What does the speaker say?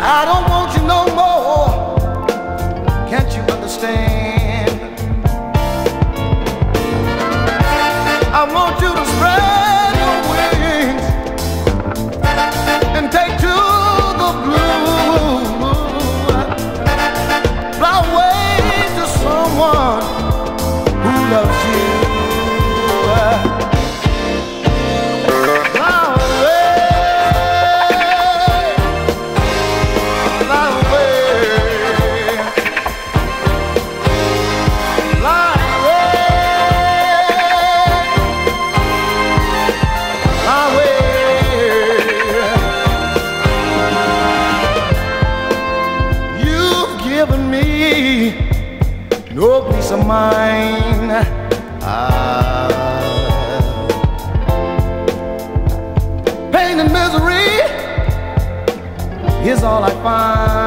I don't want you no more. Can't you understand? I want you to spread your wings and take to the blue. Fly away to someone who loves you. No peace of mind. Pain and misery is all I find.